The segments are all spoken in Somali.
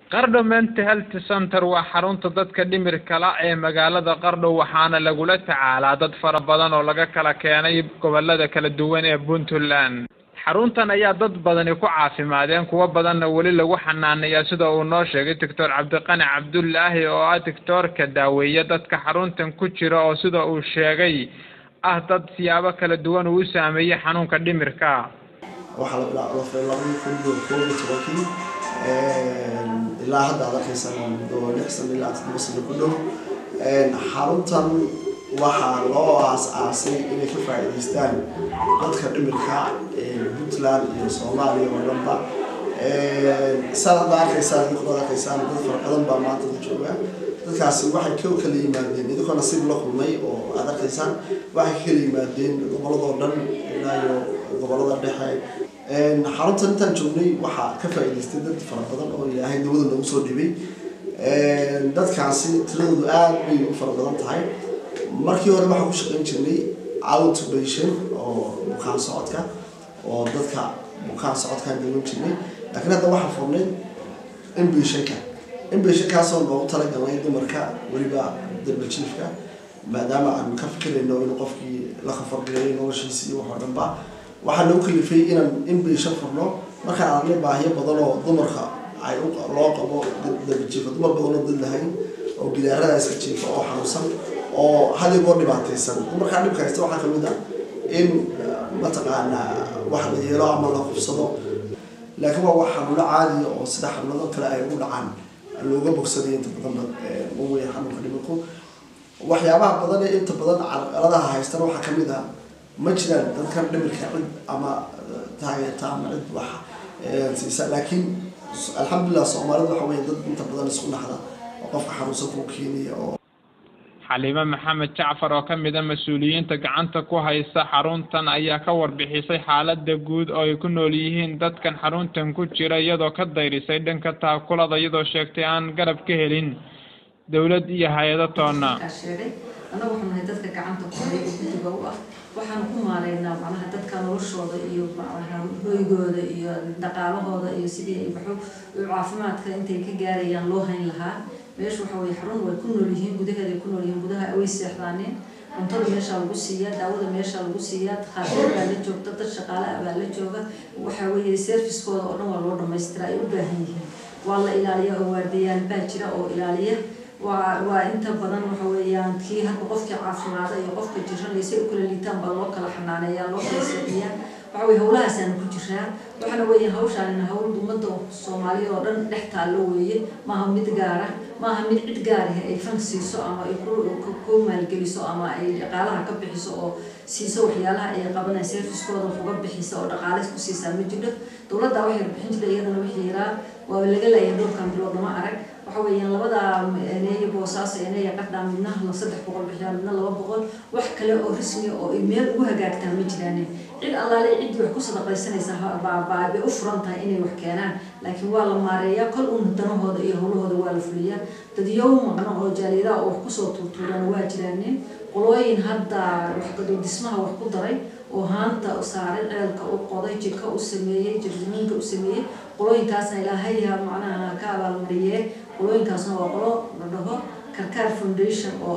Qardho Mental Health Center waa xarunta dadka dhimirka la ee magaalada Qardho waxaana lagula tacaalaa dad fara badan oo laga kala keenay gobolada kala duwan ee Puntland. Xaruntan ayaa dad badan ku caafimaadeen kuwa badanna wali lagu xanaaneeyaa sida uu noo sheegay Dr. Cabdiqani Cabdullaahi oo ah doctorka daaweeya dadka xaruntan ku jira oo sida uu sheegay dad siyaabo kala duwan u saameeyay xanuunka dhimirka. waxa la bilaabay ilaa hadda arkaysan oo lixsan ilaa 7 sano ku dhow xaruntan waxa loo aasaasay inay ka faa'iideystaan dadka dhimirka Puntland iyo Soomaaliya oo dhanba sanad arkaysan dad fara badan baa maanta jooga dadkaasi waxay kala yimaadeen idinka nasiib la kulmay oo aad arkaysan waxay kala yimaadeen gobolada dhan ilaa iyo gobolada dhexe xaruntan intaan joognay waxa ka faa'iideystay dad fara badan oo Ilaahay dawada lagu soo dhibay dadkaasi tiradoodu aad bay u fara badan tahay markii hore waxa ku shaqeyn jirnay outpatient oo bukaan socodka oo dadka bukaan socodka dawada jirnay laakiin hadda waxa furnay inpatient kaasoo loogu talagalay dumarka waliba darbijiifka maadaama aan ka fikirayno in qofkii la khafardiyay noloshiisa iyo waxa dhanba waxaa lagu kalifay inaan inpatient furno marka aan baahiyo badan oo dumarka ay loo qabo darbijiif dumar badan oo dad lahayn oo gidaarada iska jiifa oo xanuunsan oo hadii goor dhibaataysan dumarka dhibka haysta waxa kamid ah in mataqaana wax la yeelo ama la qofsado laakiin waa xanuun caadi oo sida xanuunada kale ay u dhacaan looga bogsaday inta badan oo way xanuunka dhimirku waxyaabaha badan ee inta badan carqaladaha haysta waxa kamid ah ma jiraan dadkan dhimirka ama taageerta ama cid wax siisa laakiin alxamdulillah Soomaalidu waxa weeye dad inta badan isku naxda oo qofka xanuunsan ku keenaya oo Xaliima Maxamed Jaafar oo kamid ah mas'uuliyiinta gacanta ku haysta xaruntan ayaa ka warbixisay xaaladda guud oo ay ku nool yihiin dadkan xaruntan ku jira iyadoo ka dayrisay dhanka taakulada iyadoo sheegtay aan garab ka helin dawlad iyo hay'ado toona أنا وحنا dadka gacanta ku hay guddiga u ah waxaan ku maareynaa macnaha dadka noloshooda iyo macnaha hoygooda iyo dhaqaalahooda iyo sidii ay caafimaadka intay ka gaarayaan loo hayn lahaa meesha waxa way xarun way ku nool yihiin gudaheeda ku nool yihiin gudaha ay seexdaaneen cuntada meesha lagu siiyaa daawada meesha lagu siiyaa khadka la joogta dad shaqaale ah la jooga waxa way service-kooda oo dhan waa loo dhameystiraa ay u baahan yihiin waa la ilaaliyo oo waardiyaan baa jira oo ilaaliya وأنت بدن وحويان كي هذا قفك عافماده يقفك جيران ليس كل اللي تام بالله كلا حنانية الله يسعدني وحوي هؤلاء سان كجيران وحنا ويا هوش على هؤلاء ضمنته الصومالي ورن نحتالوه ما هم متجارة ما هم متجارة الفرنسي سو أما يكون كوم الجلسو أما قالها كبح سو سيسو حيالها قبلنا سيرفيس كود وفوق بحسه وقالت كسيسة مجدد دولة دواحر بحنت لينا وحيرا ولا جل يدور كان بلاد ما أعرف وحويان لبدا إني بوساس إني قدام منه لصدق بقول بحيان من الله بقول وحكي له رسمي أو إيميل وهجاك تمجراني عند الله لا عند وحكي صدق السنة سها بأفرنتها إني وحكينا لكن والله ماريا كل دنه هذا إيه هو هذا والفليا تديوم أنا هو جاليدا أو حكي صوت طولان واجراني قلوين هذا وحكي دسمها وحكي ضري وهانتا وصار العيال كأوقاضي جك وسمية جرمين كوسمية قلوين كاسنا إلى هيها معناها كابا المرية قلوين كاسنا وقلو نرده كركار فونديشن أو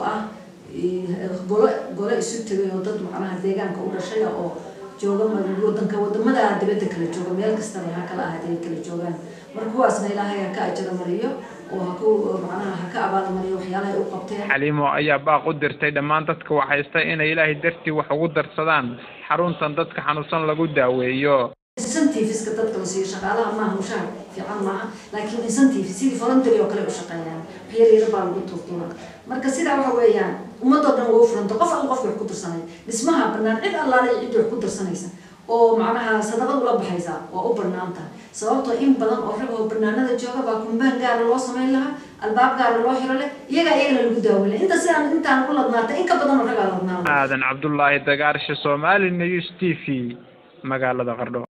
قلو يسوتي وضد معناها ديجان كودا شيء أو جوجا ما ودن كودن ما ده دبته كله جوجا ميل كستنا هكلا هذه كله جوجان مركواسنا إلى هيها كأجر مرية وهكو معناها هكأبا المرية وحيالها يوقفتها حليمو أي باق قدرتي دمان dadka waxaystay in ilaahay darti wax ugu darsadaan xaruntan dadka xanuunsan lagu daaweeyo incentives ka dadka la siiyo shaqaalaha ma aha mushaar fiican maaha laakiin incentives sidii voluntary oo kale u shaqeeyaan waxyaalo baa lagu tuurtuura marka sida waxa weeyaan ummadda dhan way u furanta qof aan qof wax ku darsanay dhismaha banaan cid allaale cid wax ku darsanaysa oo macnaha sadaqad ula baxaysa waa u barnaamta sababtoo in badan oo rag oo barnaamijada jooga baa kumbaan gaar loo sameyn lahaa albaab gaar loo xiro leh iyaga lagu daawilay intaan ku ladnaatay in ka badan oo rag ladnaatay aadan Cabdullaahi Dagaarshe Somali News TV magaalada Qardho.